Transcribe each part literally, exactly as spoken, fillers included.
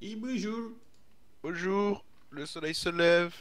Et bonjour, Bonjour, le soleil se lève.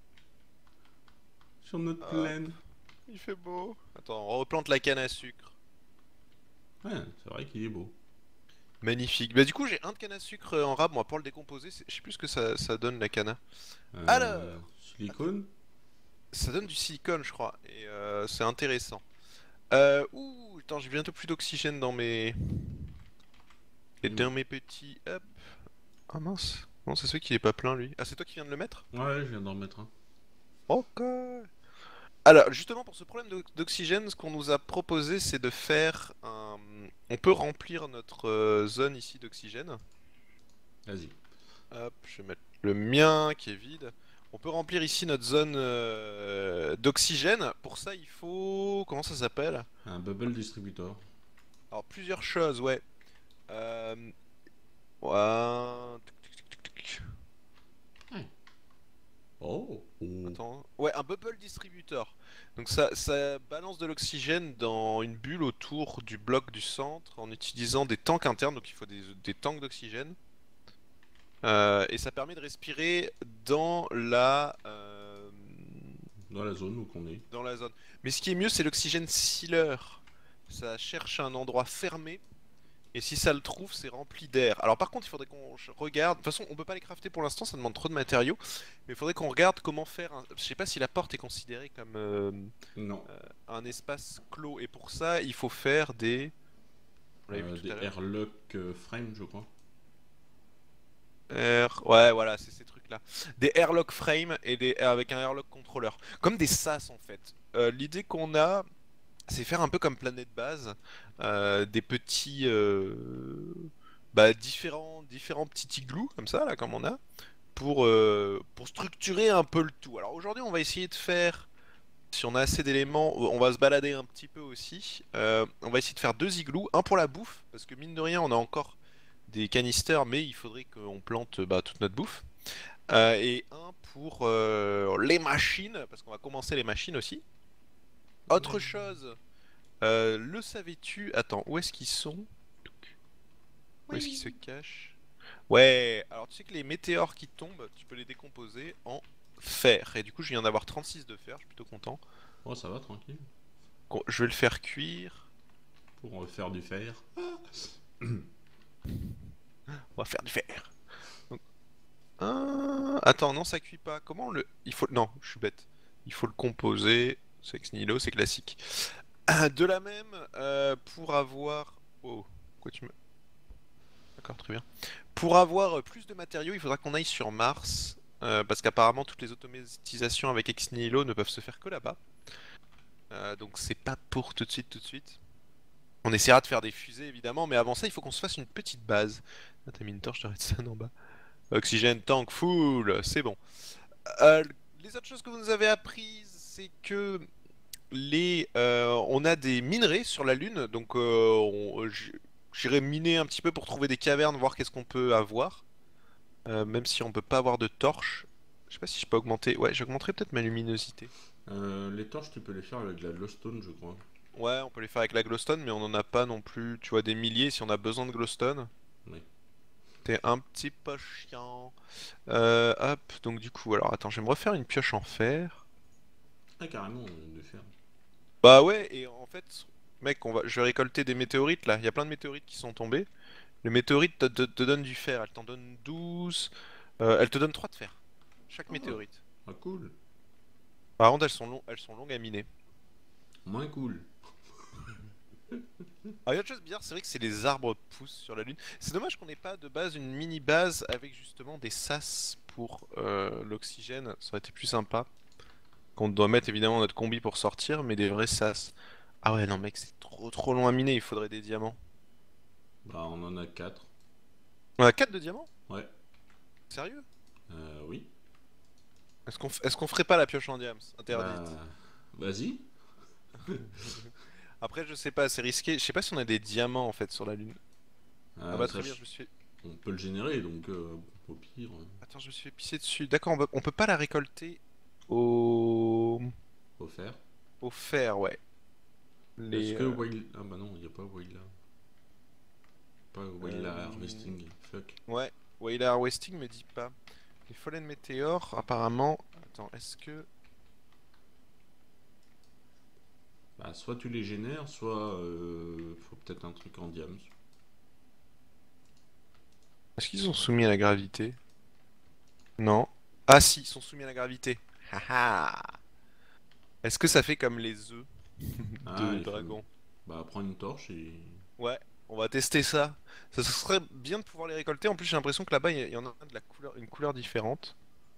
sur notre Hop, plaine. il fait beau. Attends, on replante la canne à sucre. Ouais, c'est vrai qu'il est beau. Magnifique. Bah du coup j'ai un de canne à sucre euh, en rab, moi pour le décomposer, c'est- je sais plus ce que ça, ça donne la canne. Euh, Alors, att- silicone. ça donne du silicone je crois, et euh, c'est intéressant. Euh, ouh, attends, j'ai bientôt plus d'oxygène dans mes... Et Hmm. dans mes petits... Hop. Ah mince. Non, ça se fait qu'il est pas plein lui. Ah c'est toi qui viens de le mettre? Ouais, je viens d'en remettre un. Ok. Alors, justement, pour ce problème d'o- d'oxygène, ce qu'on nous a proposé, c'est de faire un... On peut remplir notre euh, zone ici d'oxygène. Vas-y. Hop, je vais mettre le mien qui est vide. On peut remplir ici notre zone euh, d'oxygène. Pour ça, il faut... Comment ça s'appelle? Un bubble distributor. Alors, plusieurs choses, ouais. Euh... ouais, Ouais. Oh. Oh. Attends. Ouais, un bubble distributor. Donc ça, ça balance de l'oxygène dans une bulle autour du bloc du centre en utilisant des tanks internes. Donc il faut des, des tanks d'oxygène. Euh, et ça permet de respirer dans la, euh, Dans la zone où qu'on est. dans la zone. Mais ce qui est mieux, c'est l'oxygène sealer. Ça cherche un endroit fermé. Et si ça le trouve, c'est rempli d'air. Alors par contre, il faudrait qu'on ch- regarde. De toute façon, on peut pas les crafter pour l'instant, ça demande trop de matériaux. Mais il faudrait qu'on regarde comment faire. un- Je sais pas si la porte est considérée comme euh, Non. euh, un espace clos. Et pour ça, il faut faire des. On l'avait vu Euh, tout des à l'heure. airlock euh, frame, je crois. Air... Ouais, voilà, c'est ces trucs-là. Des airlock frame et des avec un airlock controller. Comme des sas en fait. Euh, l'idée qu'on a, c'est faire un peu comme Planète Base, euh, des petits, euh, bah, différents, différents petits igloos comme ça là, comme on a, pour euh, pour structurer un peu le tout. Alors aujourd'hui, on va essayer de faire, si on a assez d'éléments, on va se balader un petit peu aussi. Euh, on va essayer de faire deux igloos, un pour la bouffe, parce que mine de rien, on a encore des canisters, mais il faudrait qu'on plante bah, toute notre bouffe. Euh, et un pour euh, les machines, parce qu'on va commencer les machines aussi. Autre Ouais. chose, euh, le savais-tu? Attends, où est-ce qu'ils sont? Où est-ce qu'ils se Oui. cachent? Ouais, alors tu sais que les météores qui tombent, tu peux les décomposer en fer. Et du coup, je viens d'avoir trente-six de fer, je suis plutôt content. Oh, ça va, tranquille. Con- Je vais le faire cuire. Pour euh, faire du fer. On va faire du fer. Donc, ah, attends, non, ça cuit pas. Comment on le... Il faut... Non, je suis bête. Il faut le composer. C'est ex nihilo, c'est classique. De la même, euh, pour avoir... Oh, quoi tu me... D'accord, très bien. Pour avoir plus de matériaux, il faudra qu'on aille sur Mars. Euh, parce qu'apparemment, toutes les automatisations avec ex nihilo ne peuvent se faire que là-bas. Euh, donc c'est pas pour tout de suite, tout de suite. On essaiera de faire des fusées, évidemment, mais avant ça, il faut qu'on se fasse une petite base. Ah, t'as mis une torche, t'arrêtes ça en bas. Oxygène tank full, c'est bon. Euh, les autres choses que vous nous avez apprises, c'est que les, euh, on a des minerais sur la Lune, donc euh, on- j- j'irai miner un petit peu pour trouver des cavernes, voir qu'est-ce qu'on peut avoir. Euh, même si on peut pas avoir de torches. Je sais pas si je peux augmenter. Ouais, j'augmenterai peut-être ma luminosité. Euh, les torches, tu peux les faire avec de la glowstone, je crois. Ouais, on peut les faire avec la glowstone, mais on en a pas non plus, tu vois, des milliers. Si on a besoin de glowstone, Oui. c'est un petit peu chiant. Euh, hop, donc du coup, alors attends, je vais me refaire une pioche en fer. Ah, carrément, euh, de fer. Bah ouais, et en fait, mec, on va, je vais récolter des météorites là. Il y a plein de météorites qui sont tombées. Les météorites te, te, te donnent du fer. Elles t'en donnent douze. Euh, elles te donnent trois de fer. Chaque Ah, météorite. ah, cool. Par contre, elles sont, longs, elles sont longues à miner. Moins cool. Ah, il y a autre chose bizarre, c'est vrai que c'est les arbres poussent sur la Lune. C'est dommage qu'on n'ait pas de base une mini base avec justement des sas pour euh, l'oxygène. Ça aurait été plus sympa. Qu'on doit mettre évidemment notre combi pour sortir, mais des vrais sas. Ah ouais, non, mec, c'est trop trop long à miner. Il faudrait des diamants. Bah, on en a quatre. On a quatre de diamants? Ouais. Sérieux? Euh, oui. Est-ce qu'on f- est-ce qu'on ferait pas la pioche en diams? Interdite. Bah, vas-y. Après, je sais pas, c'est risqué. Je sais pas si on a des diamants en fait sur la Lune. Ah Euh, bah très ça, bien, je me suis fait... on peut le générer, donc euh, au pire. euh, Attends, je me suis fait pisser dessus. D'accord, on, peut- on peut pas la récolter au... Faut faire. au fer, ouais. Est-ce Les... que euh, Wild. Ah bah non, il n'y a pas Wild. Pas Wild euh, Harvesting. Fuck. Ouais. Wayla Harvesting me dit pas. Les Fallen Meteor, apparemment. Attends, est-ce que. Bah, soit tu les génères, soit euh, faut peut-être un truc en diams. Est-ce qu'ils sont soumis à la gravité? Non. Ah si, ils sont soumis à la gravité. Haha. Est-ce que ça fait comme les œufs Ah, de il faut... dragon? Bah, prends une torche et... Ouais, on va tester ça. Ça serait bien de pouvoir les récolter. En plus, j'ai l'impression que là-bas, il y en a de la couleur, une couleur différente.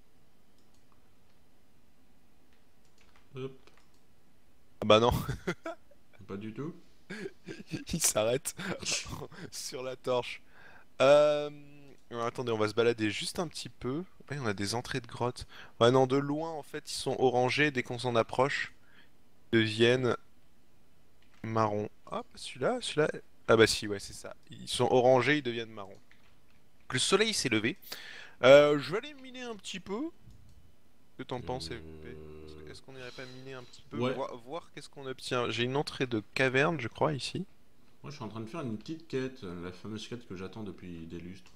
Hop, Ah bah non, pas du tout. il s'arrête sur la torche. Euh... alors, attendez, on va se balader juste un petit peu. Ouais, on a des entrées de grottes. Ouais, non, de loin, en fait, ils sont orangés. Dès qu'on s'en approche, ils deviennent marron. Ah, celui-là, celui-là. Ah bah si, ouais, c'est ça. Ils sont orangés, ils deviennent marrons. Le soleil s'est levé. Euh, je vais aller miner un petit peu. Que t'en penses, F P? Euh... Est-ce qu'on irait pas miner un petit peu, Ouais, voir, voir qu'est-ce qu'on obtient? J'ai une entrée de caverne, je crois, ici. moi je suis en train de faire une petite quête, la fameuse quête que j'attends depuis des lustres.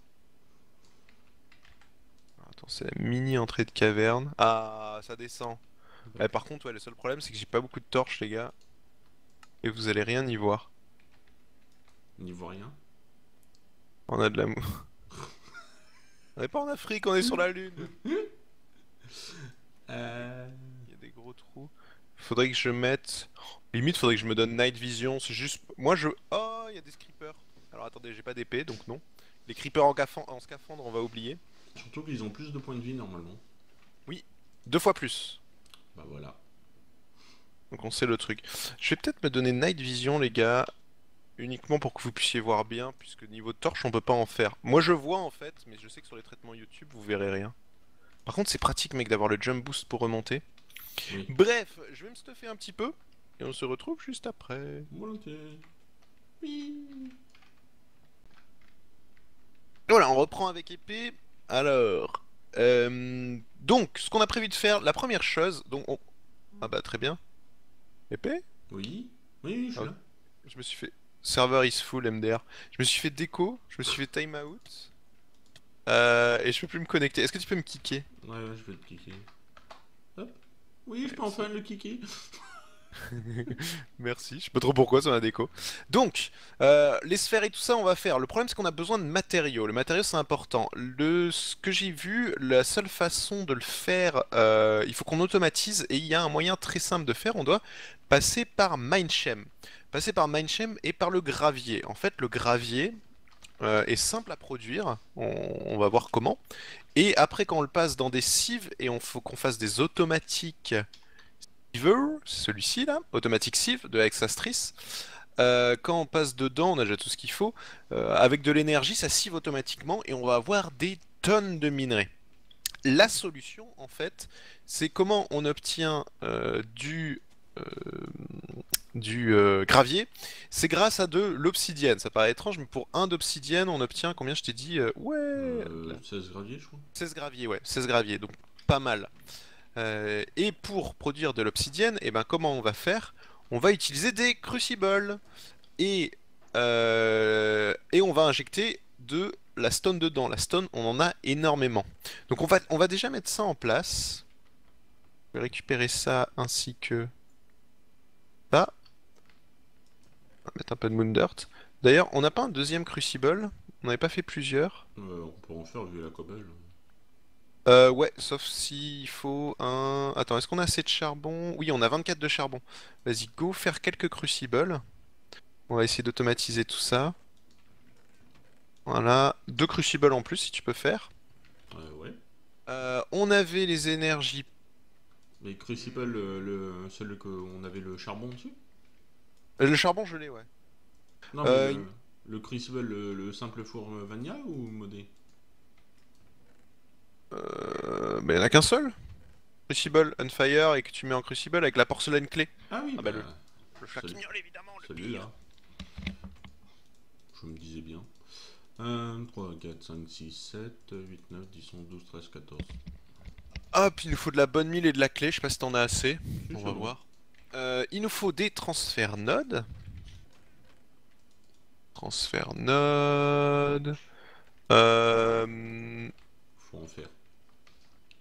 Alors, attends, c'est la mini entrée de caverne. Ah, ça descend. Ouais, par contre, ouais, le seul problème, c'est que j'ai pas beaucoup de torches, les gars. Et vous allez rien y voir. N'y voit rien. On a de l'amour. On n'est pas en Afrique, on est sur la Lune. Euh... Il y a des gros trous. Faudrait que je mette. Limite, faudrait que je me donne Night Vision. C'est juste. Moi, je. Oh, il y a des creepers. Alors attendez, j'ai pas d'épée, donc non. Les creepers en, cafan- en scaphandre, on va oublier. Surtout qu'ils ont plus de points de vie normalement. Oui, deux fois plus. Bah voilà. Donc on sait le truc. Je vais peut-être me donner Night Vision, les gars. Uniquement pour que vous puissiez voir bien, puisque niveau de torche, on peut pas en faire. Moi, je vois en fait, mais je sais que sur les traitements YouTube, vous verrez rien. Par contre, c'est pratique, mec, d'avoir le jump boost pour remonter. Oui. Bref, je vais me stuffer un petit peu. Et on se retrouve juste après. Volontiers. Oui. Voilà, on reprend avec épée. Alors, euh, donc, ce qu'on a prévu de faire, la première chose, donc, on... ah bah très bien. Épée? Oui. Oui, oui, je suis Ah, là. je me suis fait. Server is full M D R. Je me suis fait déco, je me suis fait time out. Euh, et je peux plus me connecter. Est-ce que tu peux me kicker? Ouais, ouais, je vais te kicker. Hop. Oui, je peux enfin le kicker. Merci, je sais pas trop pourquoi sur la déco. Donc, euh, les sphères et tout ça, on va faire. Le problème, c'est qu'on a besoin de matériaux. Le matériau, c'est important. Le, ce que j'ai vu, la seule façon de le faire, euh, il faut qu'on automatise et il y a un moyen très simple de faire. On doit passer par Mindsham. Passer par Mindsham et par le gravier. En fait, le gravier euh, est simple à produire. On, on va voir comment. Et après, quand on le passe dans des sieves et on faut qu'on fasse des automatiques Sieve, celui-ci là, Automatic Sieve de Hexastrice. Euh, quand on passe dedans, on a déjà tout ce qu'il faut. Euh, avec de l'énergie, ça sieve automatiquement et on va avoir des tonnes de minerais. La solution, en fait, c'est comment on obtient euh, du, euh, du euh, gravier. C'est grâce à de l'obsidienne. Ça paraît étrange, mais pour un d'obsidienne, on obtient combien je t'ai dit euh, Ouais, Euh, seize graviers, je crois. seize graviers, ouais, seize graviers, donc pas mal. Euh, et pour produire de l'obsidienne, et ben comment on va faire? On va utiliser des crucibles et euh, et on va injecter de la stone dedans. La stone, on en a énormément. Donc on va on va déjà mettre ça en place. Je vais récupérer ça ainsi que ça. On va mettre un peu de moon dirt. D'ailleurs, on n'a pas un deuxième crucible. On n'avait pas fait plusieurs. Euh, on peut en faire vu la cobble. Euh, ouais, sauf s'il faut un... Attends, est-ce qu'on a assez de charbon? Oui, on a vingt-quatre de charbon. Vas-y, go faire quelques crucibles. On va essayer d'automatiser tout ça. Voilà, deux crucibles en plus si tu peux faire. Euh, ouais. Euh, on avait les énergies. Mais Crucible, le, le, celui qu'on avait le charbon dessus? Euh, Le charbon, je l'ai, ouais. Non, mais Euh, le, le Crucible, le, le simple four Vanilla ou modé? euh, bah, il n'y en a qu'un seul. Crucible on fire et que tu mets en crucible avec la porcelaine clé. Ah oui, Ah bah bah, le, le chat celui- qui miaule, évidemment, le celui-là. pire. Je me disais bien. un, trois, quatre, cinq, six, sept, huit, neuf, dix, onze, douze, treize, quatorze. Hop, il nous faut de la bonne mille et de la clé, je sais pas si t'en as assez. Si, On c'est va bon. voir. Euh, il nous faut des transferts nodes. Transfert node. Euh,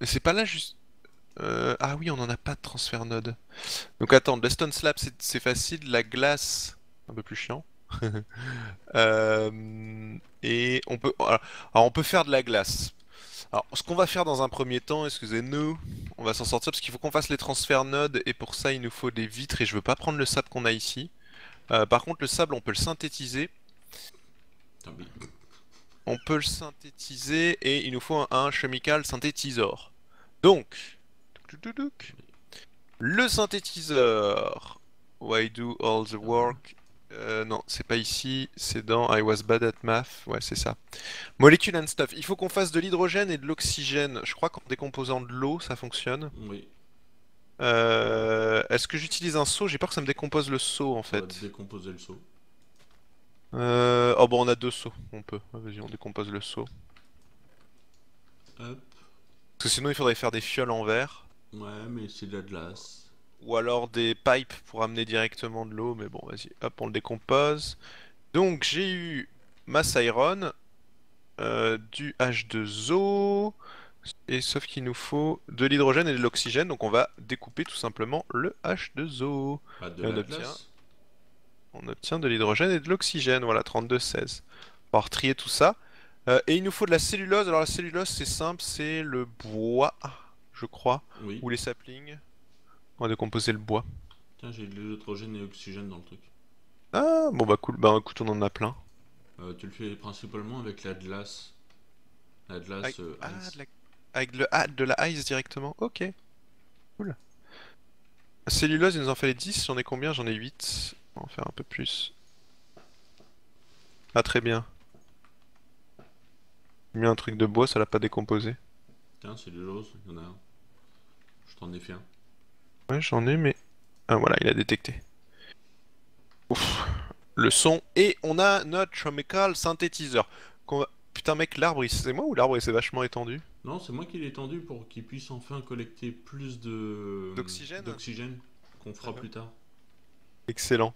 Mais c'est pas là juste... Euh, Ah oui, on en a pas de transfert node. Donc attends, de la stone slab c'est c'est facile, la glace, un peu plus chiant. Euh, Et on peut... Alors, alors, on peut faire de la glace. Alors ce qu'on va faire dans un premier temps, excusez-nous, on va s'en sortir parce qu'il faut qu'on fasse les transferts nodes et pour ça il nous faut des vitres et je veux pas prendre le sable qu'on a ici. Euh, par contre le sable on peut le synthétiser. Tant pis. On peut le synthétiser et il nous faut un, un chemical synthétiseur. Donc, le synthétiseur. Why do all the work? Euh, non, c'est pas ici, c'est dans I was bad at math. Ouais, c'est ça. Molecule and stuff. Il faut qu'on fasse de l'hydrogène et de l'oxygène. Je crois qu'en décomposant de l'eau, ça fonctionne. Oui. Euh, Est-ce que j'utilise un seau? J'ai peur que ça me décompose le seau en On va fait. décomposer le seau. Euh... Oh bon, on a deux seaux. On peut. Vas-y, on décompose le seau. Hop. Parce que sinon, il faudrait faire des fioles en verre. Ouais, mais c'est de la glace. Ou alors des pipes pour amener directement de l'eau. Mais bon, vas-y. Hop, on le décompose. Donc, j'ai eu masse iron, euh, du H deux O. Et sauf qu'il nous faut de l'hydrogène et de l'oxygène. Donc, on va découper tout simplement le H deux O. Pas de Et on la obtient glace. On obtient de l'hydrogène et de l'oxygène, voilà, trente-deux seize. On va retrier tout ça. Euh, et il nous faut de la cellulose. Alors la cellulose, c'est simple, c'est le bois, je crois, Oui. ou les saplings. On va décomposer le bois. Tiens, j'ai de l'hydrogène et l'oxygène dans le truc. Ah, bon bah cool, bah écoute, on en a plein. Euh, tu le fais principalement avec la glace. La Avec, glace euh, ah, ice. de la, avec le, ah, de la ice directement, ok, cool. Cellulose, il nous en fallait dix, j'en ai combien? J'en ai huit. On va en faire un peu plus. Ah, très bien. J'ai mis un truc de bois, ça l'a pas décomposé. Tiens, c'est de l'ose, il y en a un. Je t'en ai fait un. Ouais, j'en ai, mais... Ah voilà, il a détecté. Ouf. Le son. Et on a notre chemical synthétiseur. Qu'on va- Putain mec, l'arbre, il- c'est moi ou l'arbre il s'est vachement étendu? Non, c'est moi qui l'ai tendu pour qu'il puisse enfin collecter plus de D'oxygène? d'oxygène qu'on fera plus tard. Excellent.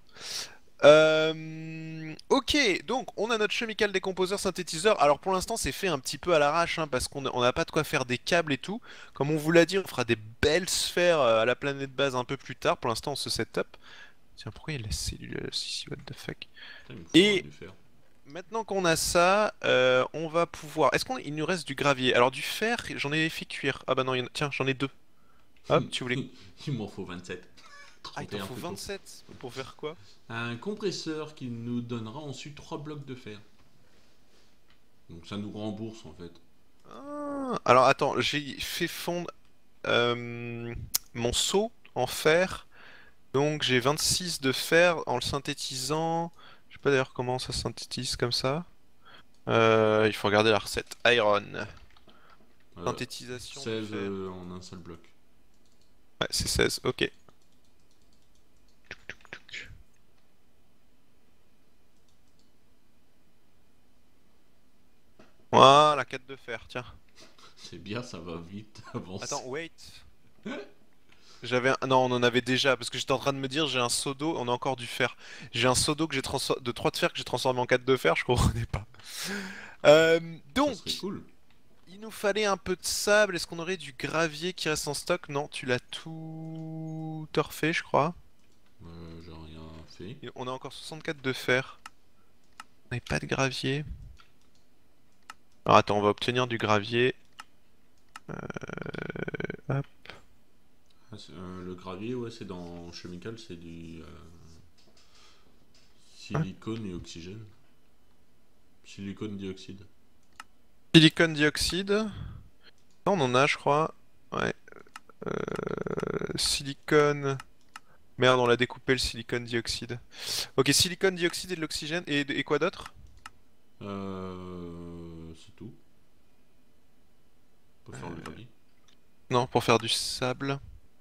Euh, Ok, donc on a notre chemical décomposeur synthétiseur. Alors pour l'instant c'est fait un petit peu à l'arrache hein, parce qu'on a- on n'a pas de quoi faire des câbles et tout. Comme on vous l'a dit, on fera des belles sphères euh, à la planète base un peu plus tard. Pour l'instant on se set up. Tiens, pourquoi il y a la cellule ici? What the fuck? Putain, il me faudra Et du fer. maintenant qu'on a ça, euh, on va pouvoir. Est-ce qu'il nous reste du gravier? Alors du fer, j'en ai fait cuire. Ah bah non, il y en a- tiens, j'en ai deux. Hop, tu voulais. Il m'en faut vingt-sept. Ah, il t'en trente et un faut plutôt. vingt-sept pour faire quoi? Un compresseur qui nous donnera ensuite trois blocs de fer. Donc ça nous rembourse en fait. Ah, alors attends, j'ai fait fondre euh, mon seau en fer. Donc j'ai vingt-six de fer en le synthétisant. Je sais pas d'ailleurs comment ça synthétise comme ça. Euh, il faut regarder la recette. Iron. Euh, Synthétisation de seize fer. euh, en un seul bloc. Ouais, c'est seize, ok. Voilà, quatre de fer, tiens. C'est bien, ça va vite Attends, avancer. wait. J'avais un... Non, on en avait déjà, parce que j'étais en train de me dire, j'ai un seau d'eau, on a encore du fer. J'ai un seau d'eau que j'ai transfor- de trois de fer que j'ai transformé en quatre de fer, je comprenais pas. Euh, Ça serait donc, cool. il nous fallait un peu de sable, est-ce qu'on aurait du gravier qui reste en stock? Non, tu l'as tout refait, je crois. Euh, j'ai rien fait. Et on a encore soixante-quatre de fer. On n'avait pas de gravier. Alors attends, on va obtenir du gravier. Euh, hop. Ah, c'est- euh, le gravier, ouais, c'est dans Chemical, c'est du euh, silicone et oxygène. Silicone dioxyde. Silicone dioxyde. Non, on en a, je crois. Ouais. Euh, silicone. Merde, on l'a découpé le silicone dioxyde. Ok, silicone dioxyde et de l'oxygène. Et, et quoi d'autre? Euh, c'est tout. On peut faire le gravier. Non, pour faire du sable.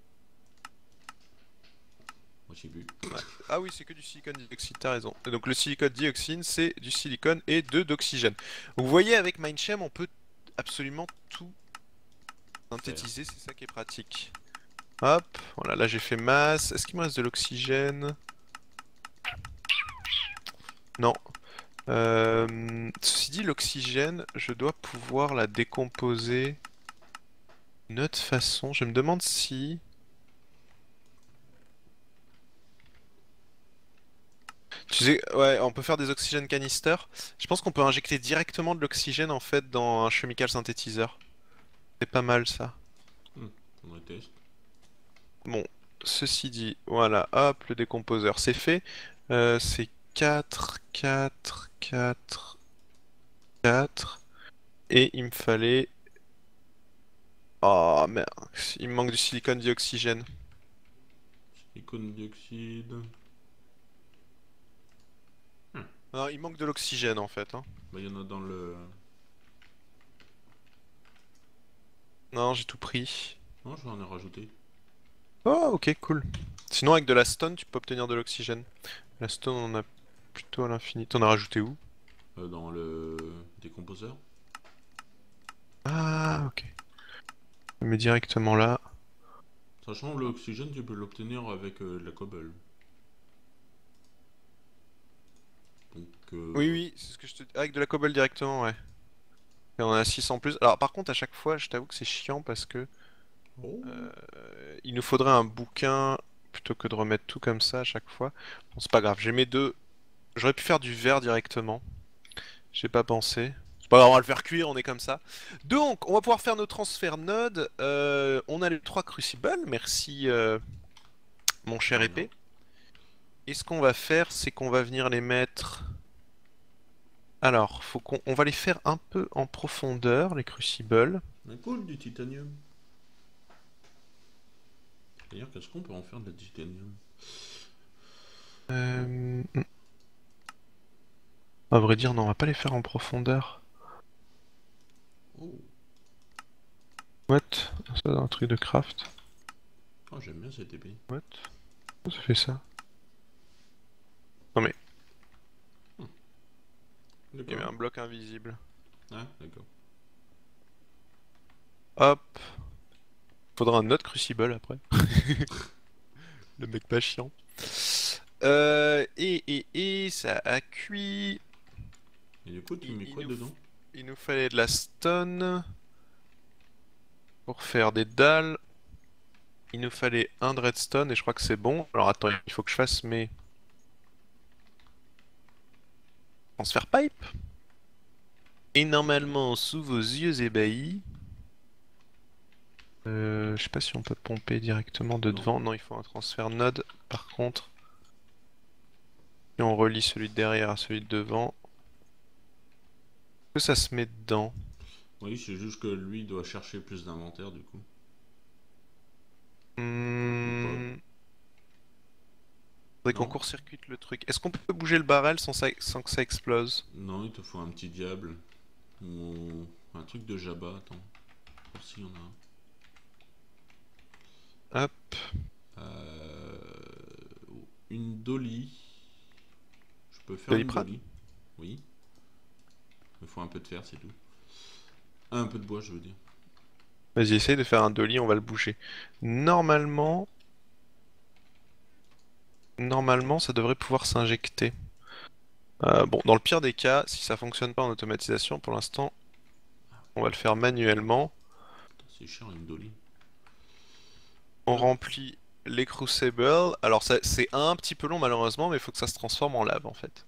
Moi j'ai vu. Ouais. Ah oui, c'est que du silicone dioxyde, t'as raison. Et donc le silicone dioxyde, c'est du silicone et de d'oxygène. Donc vous voyez, avec Mindchem, on peut absolument tout synthétiser, c'est ça qui est pratique. Hop, voilà, là j'ai fait masse. Est-ce qu'il me reste de l'oxygène? Non. Euh, ceci dit, l'oxygène, je dois pouvoir la décomposer. Une autre façon, je me demande si... Tu sais, ouais, on peut faire des oxygènes canisters. Je pense qu'on peut injecter directement de l'oxygène en fait dans un chemical synthétiseur. C'est pas mal ça. Hmm, faudrait tester. Bon, ceci dit, voilà, hop, le décomposeur, c'est fait. Euh, c'est quatre, quatre, quatre, quatre. Et il me fallait... Oh merde, il me manque du silicone dioxygène. Silicone dioxyde. Hmm. Non, il manque de l'oxygène en fait, hein. Bah, il y en a dans le. Non, j'ai tout pris. Non, je vais en ai rajouté. Oh, ok, cool. Sinon, avec de la stone, tu peux obtenir de l'oxygène. La stone, on en a plutôt à l'infini. T'en as rajouté où? Euh, dans le décomposeur. Ah, ok. Je mets directement là. Sachant que l'oxygène, tu peux l'obtenir avec euh, de la cobble. Donc, Oui, euh... oui, c'est ce que je te dis. Avec de la cobble directement, ouais. Et on a six en plus. Alors, par contre, à chaque fois, je t'avoue que c'est chiant parce que Oh. euh, il nous faudrait un bouquin plutôt que de remettre tout comme ça à chaque fois. Bon, c'est pas grave. J'ai mes deux. J'aurais pu faire du verre directement. J'ai pas pensé. C'est pas grave, on va le faire cuire, on est comme ça. Donc, on va pouvoir faire nos transferts nodes. Euh, on a les trois crucibles. Merci, euh, mon cher Rien. épée. Et ce qu'on va faire, c'est qu'on va venir les mettre. Alors, faut qu'on on va les faire un peu en profondeur, les crucibles. Mais cool, du titanium. D'ailleurs, qu'est-ce qu'on peut en faire de la titanium? Euh... À vrai dire, non, on va pas les faire en profondeur. Oh. What? Ça, un truc de craft. Oh, j'aime bien cette épée. What? Pourquoi ça fait ça? Non mais, Hmm. il y avait D'accord. un bloc invisible. Ah, d'accord. Hop. Faudra un autre crucible après. Le mec pas chiant. Euh, et, et, et, ça a cuit. Et du coup, tu Il, mets il quoi nous, f- dedans? il nous fallait de la stone pour faire des dalles. Il nous fallait un de redstone et je crois que c'est bon. Alors attends, il faut que je fasse mes transfert pipe. Et normalement, sous vos yeux ébahis, euh, je sais pas si on peut pomper directement de Non. devant. Non, il faut un transfert node. Par contre, si on relie celui de derrière à celui de devant, que ça se met dedans? Oui, c'est juste que lui doit chercher plus d'inventaire, du coup. Ou pas. Hmm, faudrait qu'on Non? court-circuite le truc. Est-ce qu'on peut bouger le barrel sans, ça- sans que ça explose? Non, il te faut un petit diable. Ou un truc de Jabba, attends. Voir s'il y en a un. Hop. Euh, Une dolly. Je peux faire une Doliprane? dolly. Oui. Il faut un peu de fer, c'est tout. Ah, un peu de bois, je veux dire. Vas-y, essaye de faire un dolly, on va le bouger. Normalement, normalement, ça devrait pouvoir s'injecter. Euh, bon, dans le pire des cas, si ça fonctionne pas en automatisation, pour l'instant, on va le faire manuellement. Putain, c'est cher une dolly. On Hop, remplit les crucibles. Alors ça- c'est un petit peu long malheureusement, mais il faut que ça se transforme en lave en fait.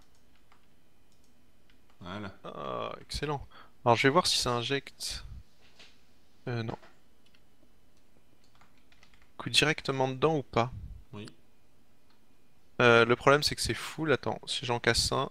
voilà. Ah, excellent. Alors je vais voir si ça injecte. Euh, non. Coup directement dedans ou pas? Oui. Euh, le problème c'est que c'est full. Attends, si j'en casse un.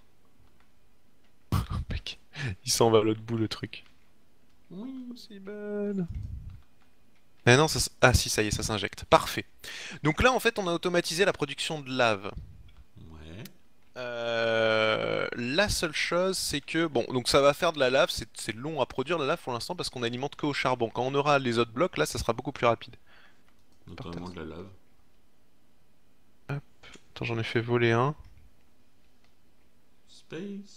Mec, il s'en va à l'autre bout le truc. Oui. Possible. Eh non, ça, s- ah si, ça y est, ça s'injecte. Parfait. Donc là, en fait, on a automatisé la production de lave. Ouais. Euh, la seule chose, c'est que, bon, donc ça va faire de la lave, c'est c'est long à produire la lave pour l'instant parce qu'on alimente que au charbon. Quand on aura les autres blocs, là, ça sera beaucoup plus rapide. Par terre, Notamment ça. de la lave. Hop. Attends, j'en ai fait voler un. Space.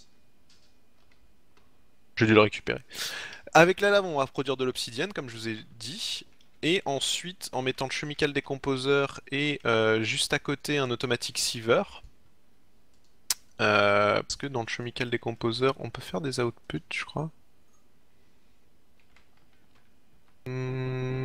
J'ai dû le récupérer. Avec la lave, on va produire de l'obsidienne, comme je vous ai dit. Et ensuite, en mettant le chemical décomposer et euh, juste à côté un automatique sieve. Euh, parce que dans le chemical décomposer, on peut faire des outputs, je crois. Hmm,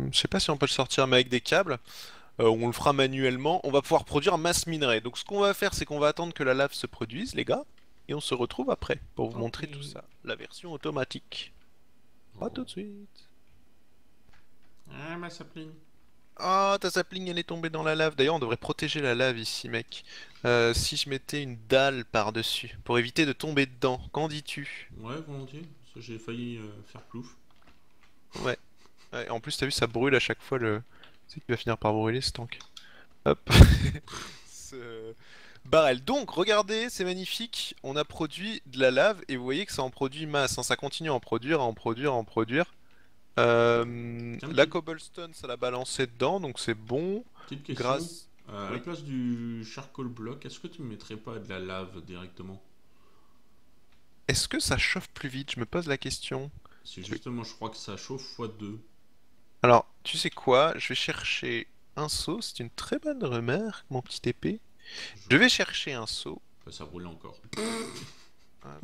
je sais pas si on peut le sortir, mais avec des câbles. Euh, on le fera manuellement. On va pouvoir produire masse minerai. Donc ce qu'on va faire, c'est qu'on va attendre que la lave se produise, les gars. Et on se retrouve après pour vous Ok. montrer tout ça. La version automatique. À tout Oh. de suite. Ah, ma sapling. Ah, ta sapling, elle est tombée dans la lave. D'ailleurs, on devrait protéger la lave ici, mec. Euh, si je mettais une dalle par-dessus, pour éviter de tomber dedans, qu'en dis-tu? Ouais, volontiers. Ça, j'ai failli euh, faire plouf. Ouais. Ouais, en plus, t'as vu, ça brûle à chaque fois le... C'est qui va finir par brûler ce tank. Hop. Ce barrel. Donc, regardez, c'est magnifique. On a produit de la lave et vous voyez que ça en produit masse, hein. Ça continue à en produire, à en produire, à en produire. Euh, Tiens, la petite, cobblestone, ça l'a balancé dedans, donc c'est bon. petite question. Grâce... Euh, à la Oui. place du charcoal block, est-ce que tu me mettrais pas de la lave directement? Est-ce que ça chauffe plus vite? Je me pose la question. Si Oui. justement, je crois que ça chauffe fois deux. Alors, tu sais quoi? Je vais chercher un seau. C'est une très bonne remarque, mon petit épée. Je... Je vais chercher un seau. Bah, ça brûle encore. Hop.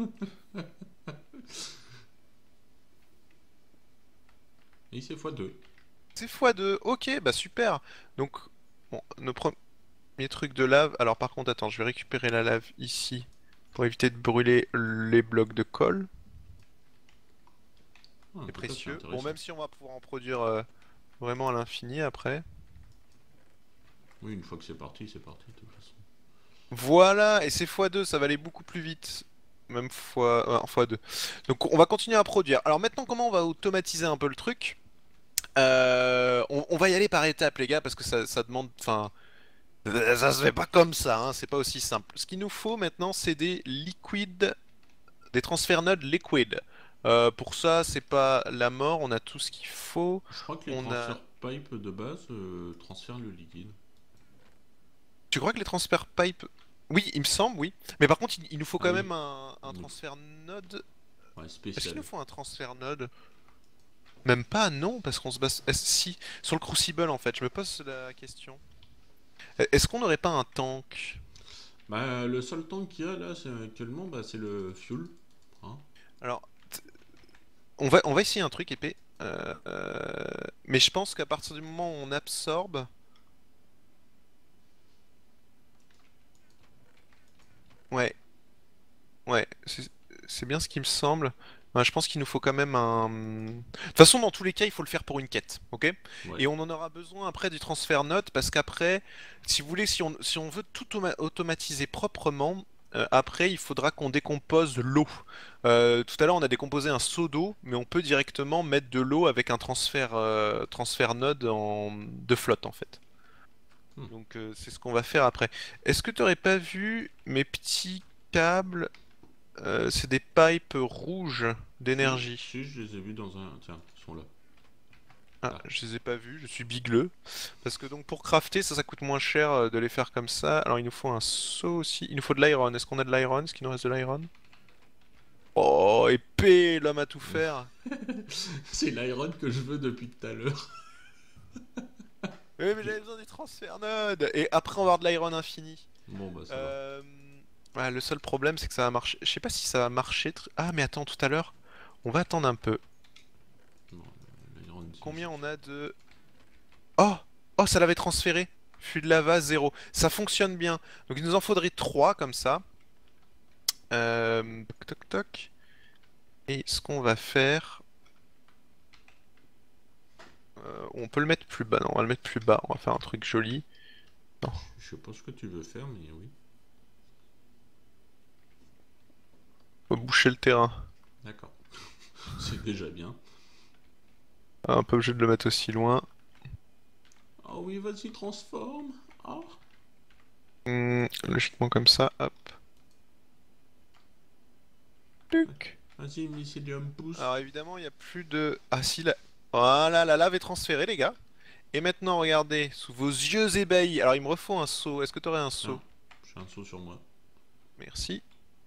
Et c'est fois deux. C'est fois deux. Ok, bah super. Donc, bon, nos premiers trucs de lave. Alors, par contre, attends, je vais récupérer la lave ici pour éviter de brûler les blocs de colle. Ah, en C'est tout cas, c'est précieux. Bon, intéressant. même si on va pouvoir en produire euh, vraiment à l'infini après. Oui, une fois que c'est parti, c'est parti, de toute façon. Voilà, et c'est fois deux, ça va aller beaucoup plus vite. Même fois, euh, fois deux. Donc on va continuer à produire. Alors maintenant, comment on va automatiser un peu le truc? Euh, on, on va y aller par étapes, les gars, parce que ça, ça demande... Enfin, ça se fait pas comme ça, hein, c'est pas aussi simple. Ce qu'il nous faut maintenant, c'est des liquides, des transferts nodes liquides. Euh, pour ça, c'est pas la mort, on a tout ce qu'il faut. Je crois que les On a... transferts pipe de base euh, transfèrent le liquide. Tu crois que les transferts pipe... Oui, il me semble, oui. Mais par contre, il, il nous faut Ah quand oui, même un, un il nous transfert node. ouais, Est-ce qu'il spécial. nous faut un transfert node? Même pas, non, parce qu'on se base... est-ce- Si, sur le Crucible en fait, je me pose la question. E- Est-ce qu'on n'aurait pas un tank? Bah, le seul tank qu'il y a là, c'est actuellement, bah, c'est le fuel. Hein. Alors, t- on va, on va essayer un truc épais. Euh, euh, Mais je pense qu'à partir du moment où on absorbe... Ouais, ouais, c'est c'est bien ce qui me semble. Ouais, je pense qu'il nous faut quand même un... De toute façon, dans tous les cas, il faut le faire pour une quête, ok? Ouais. Et on en aura besoin après du transfert note, parce qu'après, si vous voulez, si on, si on veut tout automa- automatiser proprement, euh, après, il faudra qu'on décompose l'eau. Euh, tout à l'heure, on a décomposé un seau d'eau, mais on peut directement mettre de l'eau avec un transfert, euh, transfert node en... de flotte, en fait. Hmm. Donc, euh, c'est ce qu'on va faire après. Est-ce que tu n'aurais pas vu mes petits câbles? Euh, c'est des pipes rouges Si, d'énergie. si, je les ai vus dans un. Tiens, ils sont là. Ah, Là. je les ai pas vus, je suis bigleux. Parce que donc pour crafter, ça, ça coûte moins cher euh, de les faire comme ça. Alors il nous faut un seau aussi. Il nous faut de l'iron. Est-ce qu'on a de l'iron? Est-ce qu'il nous reste de l'iron? Oh, épée, l'homme à tout faire. C'est l'iron que je veux depuis tout à l'heure. Oui, mais j'avais besoin des transferts nodes. Et après, on va avoir de l'iron infini. Bon, bah ça va. Euh... ouais, le seul problème, c'est que ça va marcher. Je sais pas si ça va marcher. tr- Ah, mais attends, tout à l'heure, on va attendre un peu. Non, l'iron, c'est Combien juste. on a de... Oh! Oh, ça l'avait transféré. Flux de lava, zéro. Ça fonctionne bien. Donc il nous en faudrait trois comme ça. Euh... Toc toc toc. Et ce qu'on va faire... euh, on peut le mettre plus bas. Non, on va le mettre plus bas. On va faire un truc joli. Non. Je sais pas ce que tu veux faire, mais oui. Faut boucher le terrain. D'accord. C'est déjà bien. Ah, pas obligé de le mettre aussi loin. Ah oui, vas-y, transforme. Ah. Hmm, logiquement comme ça. Hop. Tuc. Vas-y, mycélium, pousse. Alors évidemment, il n'y a plus de... Ah si, la... Voilà, la lave est transférée, les gars. Et maintenant, regardez, sous vos yeux ébahis. Alors, il me refaut un seau. Est-ce que tu aurais un seau? Tiens, j'ai un saut sur moi. Merci.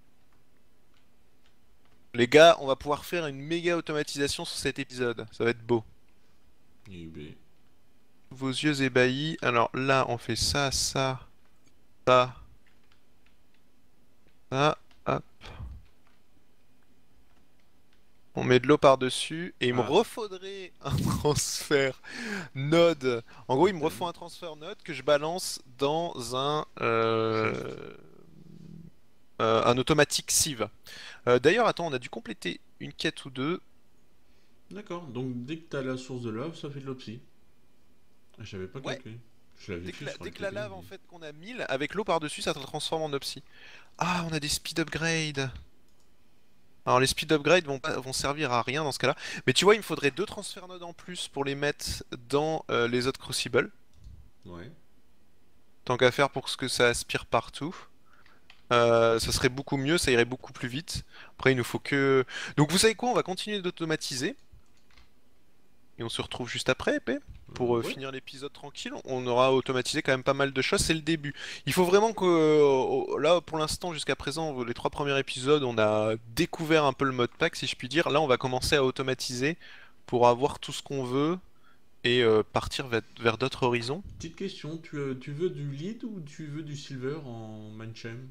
Les gars, on va pouvoir faire une méga automatisation sur cet épisode. Ça va être beau. Et B. Vos yeux ébahis. Alors là, on fait ça, ça, ça, ça. Hop. On met de l'eau par-dessus et il me Ah, refaudrait un transfert node. En gros, il me refaut un transfert node que je balance dans un euh, euh, un automatique sieve. Euh, D'ailleurs, attends, on a dû compléter une quête ou deux. d'accord. Donc dès que t'as la source de lave, ça fait de l'opsie. Ah, j'avais pas Ouais, calculé. Je l'avais dès que fait la, sur dès le que la côté, lave en mais... fait qu'on a mille, avec l'eau par-dessus, ça te transforme en opsie. Ah, on a des speed upgrades. Alors les speed upgrades vont, pas- vont servir à rien dans ce cas-là. Mais tu vois, il me faudrait deux transfert nodes en plus pour les mettre dans euh, les autres crucibles. Ouais. Tant qu'à faire pour ce que ça aspire partout. Euh, ça serait beaucoup mieux, ça irait beaucoup plus vite. Après, il nous faut que... Donc vous savez quoi, on va continuer d'automatiser. Et on se retrouve juste après, épée. Euh, Pour euh, ouais. finir l'épisode tranquille, on aura automatisé quand même pas mal de choses, c'est le début. Il faut vraiment que, euh, là pour l'instant jusqu'à présent, les trois premiers épisodes, on a découvert un peu le mode pack si je puis dire. Là on va commencer à automatiser pour avoir tout ce qu'on veut et euh, partir vers, vers d'autres horizons. Petite question, tu, euh, tu veux du lead ou tu veux du silver en manchem?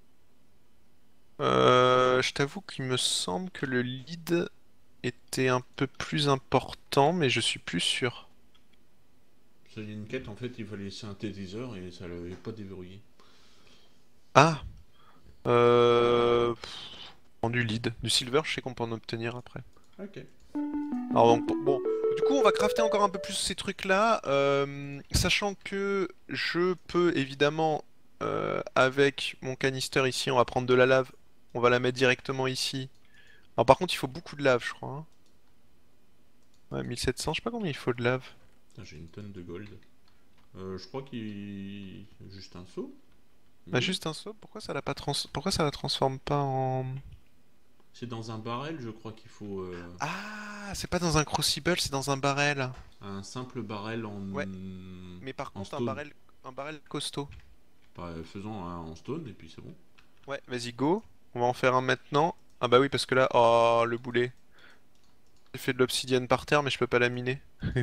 Euh, je t'avoue qu'il me semble que le lead était un peu plus important, mais je suis plus sûr. C'est une quête, en fait, il fallait synthétiseur et ça l'avait pas déverrouillé. Ah, euh... pff, en du lead. Du silver, je sais qu'on peut en obtenir après. Ok. Alors donc, bon, bon. Du coup, on va crafter encore un peu plus ces trucs-là, euh, sachant que je peux évidemment, euh, avec mon canister ici, on va prendre de la lave, on va la mettre directement ici. Alors par contre, il faut beaucoup de lave, je crois, hein. Ouais, mille sept cents, je sais pas combien il faut de lave. Putain, j'ai une tonne de gold. Euh, je crois qu'il... Juste un saut. Bah Oui. juste un saut, pourquoi ça la pas trans... pourquoi ça la transforme pas en... C'est dans un barrel, je crois qu'il faut... euh, Ah, c'est pas dans un crucible, c'est dans un barrel. un simple barrel en... Ouais, mais par en contre un stone. barrel, un barrel costaud. Bah, faisons un en stone et puis c'est bon. Ouais, vas-y, go. On va en faire un maintenant. Ah bah oui, parce que là, oh, le boulet. J'ai fait de l'obsidienne par terre, mais je peux pas la miner.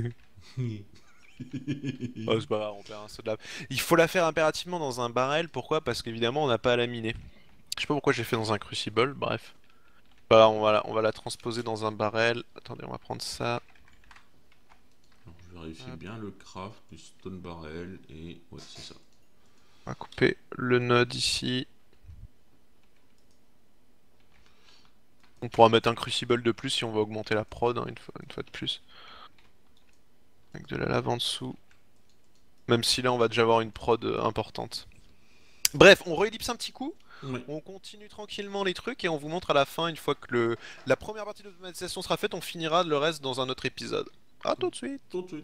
Oh, c'est pas grave, on perd un saut de lave. Il faut la faire impérativement dans un barrel. Pourquoi? Parce qu'évidemment, on n'a pas à la miner. Je sais pas pourquoi j'ai fait dans un crucible, bref. Voilà, on va la, on va la transposer dans un barrel. Attendez, on va prendre ça. Alors, je vérifie Hop. bien le craft du stone barrel et... Ouais, c'est ça. On va couper le node ici. On pourra mettre un crucible de plus si on va augmenter la prod, hein, une fois, une fois de plus. Avec de la lave en dessous. Même si là, on va déjà avoir une prod euh, importante. Bref, on réellipse un petit coup. Ouais, On continue tranquillement les trucs et on vous montre à la fin, une fois que le, la première partie de l'automatisation sera faite, on finira le reste dans un autre épisode. A tout de suite. tout de suite.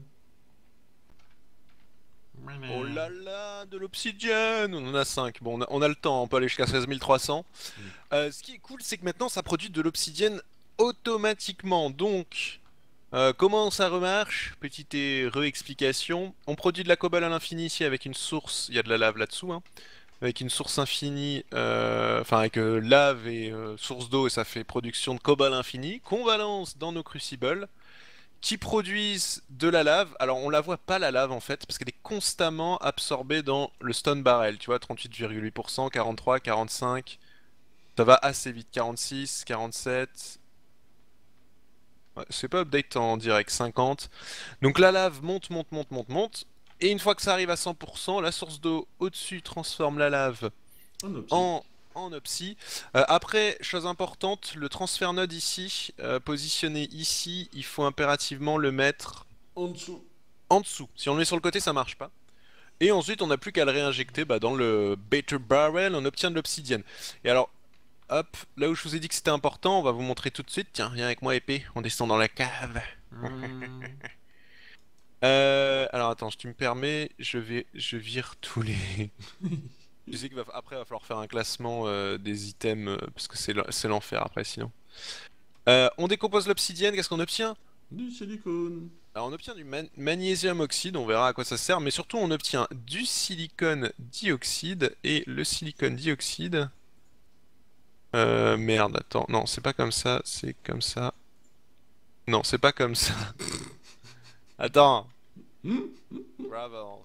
Oh là là, de l'obsidienne. On en a cinq. Bon, on a, on a le temps, on peut aller jusqu'à seize mille trois cents. Oui. Euh, ce qui est cool, c'est que maintenant ça produit de l'obsidienne automatiquement. Donc, euh, comment ça remarche? Petite et re-explication. On produit de la cobalt à l'infini ici avec une source, il y a de la lave là-dessous, hein, avec une source infinie, euh, enfin avec euh, lave et euh, source d'eau, et ça fait production de cobalt infini, qu'on balance dans nos crucibles, qui produisent de la lave. Alors on la voit pas la lave en fait, parce qu'elle est constamment absorbée dans le stone barrel, tu vois, trente-huit virgule huit pour cent, quarante-trois, quarante-cinq, ça va assez vite, quarante-six, quarante-sept... Ouais, c'est pas update en direct, cinquante. Donc la lave monte, monte, monte, monte, monte. Et une fois que ça arrive à cent pour cent, la source d'eau au-dessus transforme la lave Un opsie. en, en Opsie. Euh, après, chose importante, le transfert node ici, euh, positionné ici, il faut impérativement le mettre En dessous. en dessous. Si on le met sur le côté, ça marche pas. Et ensuite, on n'a plus qu'à le réinjecter bah, dans le Better Barrel, on obtient de l'obsidienne. Et alors, hop, là où je vous ai dit que c'était important, on va vous montrer tout de suite. Tiens, viens avec moi, épée, on descend dans la cave. Hum, Euh, alors attends, si tu me permets, je vais, je vire tous les. Je sais qu'après il va falloir faire un classement euh, des items euh, parce que c'est l'en- c'est l'enfer après sinon. Euh, on décompose l'obsidienne, qu'est-ce qu'on obtient? du silicone. Alors on obtient du man- magnésium oxyde, on verra à quoi ça sert, mais surtout on obtient du silicone dioxyde et le silicone dioxyde. Euh, merde, attends, non, c'est pas comme ça, c'est comme ça. Non, c'est pas comme ça. Attends, Hum, gravel.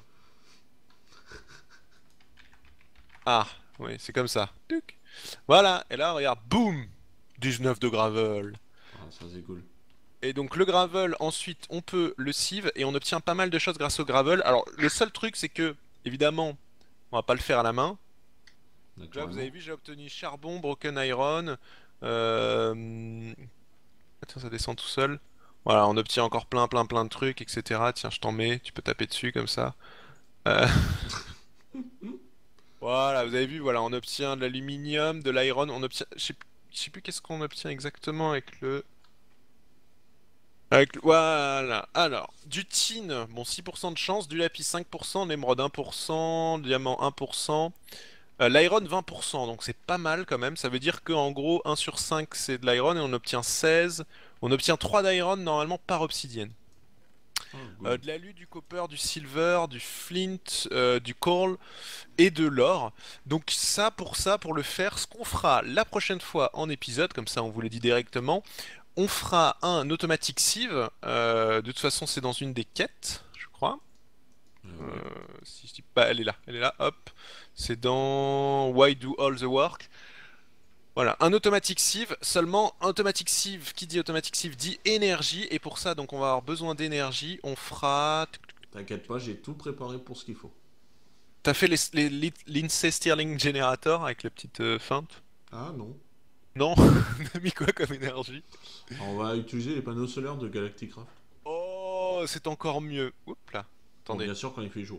Ah, oui, c'est comme ça. Tuc. Voilà, et là, regarde, boum! dix-neuf de gravel. Ah, ça c'est cool. Et donc le gravel, ensuite on peut le sieve et on obtient pas mal de choses grâce au gravel. Alors le seul truc c'est que, évidemment, on va pas le faire à la main. Là vous avez Naturellement. vu j'ai obtenu charbon, broken iron. Euh... Tiens ça descend tout seul. Voilà on obtient encore plein plein plein de trucs et cetera. Tiens je t'en mets, tu peux taper dessus comme ça. Euh, Voilà vous avez vu, voilà on obtient de l'aluminium, de l'iron, on obtient... Je sais plus je sais plus qu'est-ce qu'on obtient exactement avec le... Avec... Voilà. Alors, du tin, bon six pour cent de chance, du lapis cinq pour cent, l'émeraude un pour cent, diamant un pour cent, euh, l'iron vingt pour cent, donc c'est pas mal quand même. Ça veut dire qu'en gros, un sur cinq c'est de l'iron et on obtient seize. On obtient trois d'iron normalement par obsidienne. Ah, Euh, good. de l'alu, du copper, du silver, du flint, euh, du coal et de l'or. Donc ça, pour ça, pour le faire, ce qu'on fera la prochaine fois en épisode, comme ça on vous le dit directement, on fera un automatic sieve. Euh, de toute façon, c'est dans une des quêtes, je crois. Euh, Euh, ouais. si je dis pas, elle est là, elle est là, hop. C'est dans Why Do All the Work. Voilà, un automatic sieve. Seulement, un automatic sieve, qui dit automatic sieve dit énergie. Et pour ça, donc, on va avoir besoin d'énergie. On fera. T'inquiète pas, j'ai tout préparé pour ce qu'il faut. T'as fait les, les, les- l'Insay Stirling Generator avec la petite euh, feinte? Ah non. Non? T'as mis quoi comme énergie? Alors, on va utiliser les panneaux solaires de Galacticraft. Oh, c'est encore mieux. Oups là. Bon, Attendez. bien sûr quand il fait jour.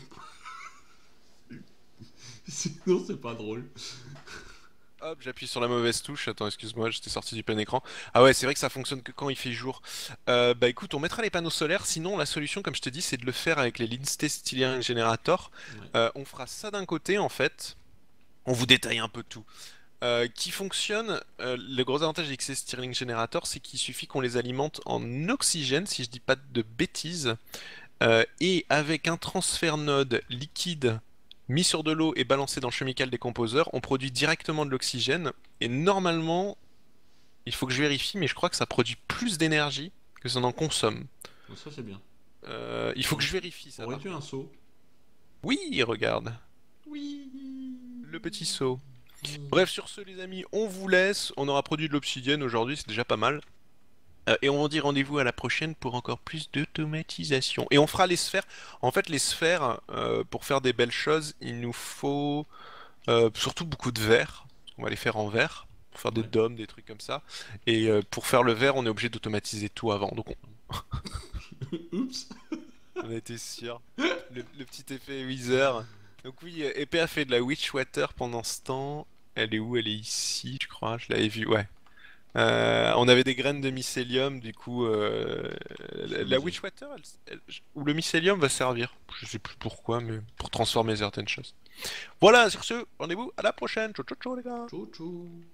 Sinon, c'est pas drôle. Hop, j'appuie sur la mauvaise touche. Attends, excuse-moi, j'étais sorti du plein écran. Ah ouais, c'est vrai que ça fonctionne que quand il fait jour. Euh, bah écoute, on mettra les panneaux solaires. Sinon, la solution, comme je te dis, c'est de le faire avec les Lindsay Stirling Generator. Ouais. Euh, on fera ça d'un côté, en fait. On vous détaille un peu tout. Euh, qui fonctionne, euh, le gros avantage des Lindsay Stirling Generator, c'est qu'il suffit qu'on les alimente en oxygène, si je dis pas de bêtises. Euh, et avec un transfert node liquide mis sur de l'eau et balancé dans le chemical décomposeur, on produit directement de l'oxygène. Et normalement, il faut que je vérifie, mais je crois que ça produit plus d'énergie que ça n'en consomme. Bon, ça, c'est bien. Euh, il faut que je vérifie ça par Aurais-tu un contre. seau? Oui, regarde, Oui. le petit seau. Hmm. Bref, sur ce les amis, on vous laisse. On aura produit de l'obsidienne aujourd'hui, c'est déjà pas mal. Euh, et on vous dit rendez-vous à la prochaine pour encore plus d'automatisation. Et on fera les sphères. En fait, les sphères, euh, pour faire des belles choses, il nous faut euh, surtout beaucoup de verre. On va les faire en verre, pour faire des Ouais. dômes, des trucs comme ça. Et euh, pour faire le verre, on est obligé d'automatiser tout avant. Donc on, Oups. on a été sûr. Le, le petit effet Wither. Donc oui, euh, Épée a fait de la Witchwater pendant ce temps. Elle est où? Elle est ici, je crois. Je l'avais vue, ouais. Euh, on avait des graines de mycélium, du coup, euh, Je la la m'amusais. Witchwater, elle- elle- ou le mycélium va servir. Je sais plus pourquoi, mais pour transformer certaines choses. Voilà, sur ce, rendez-vous à la prochaine. Ciao, ciao, ciao, les gars. Tchou tchou.